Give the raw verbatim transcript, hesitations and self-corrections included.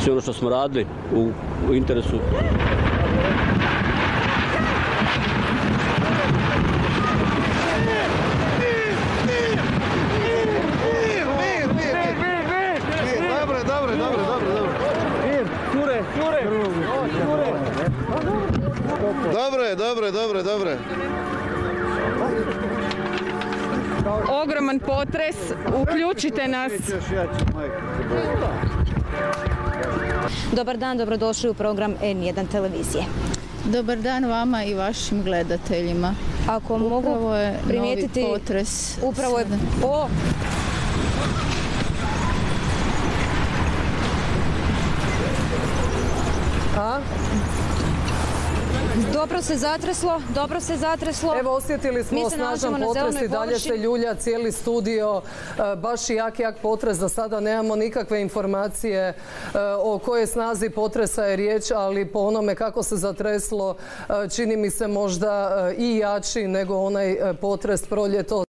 sve ono što smo radili u, u interesu. Dobre, dobre, dobre, dobre. Ogroman potres, uključite nas. Dobar dan, dobrodošli u program en jedan televizije. Dobar dan vama i vašim gledateljima. Ako upravo mogu je primijetiti, novi potres. upravo je... O! A? Dobro se zatreslo, dobro se zatreslo. Evo, osjetili smo snažan potres i dalje se ljulja cijeli studio. Baš jak, jak potres. Za sada nemamo nikakve informacije o kojoj snazi potresa je riječ, ali po onome kako se zatreslo čini mi se možda i jači nego onaj potres proljetos.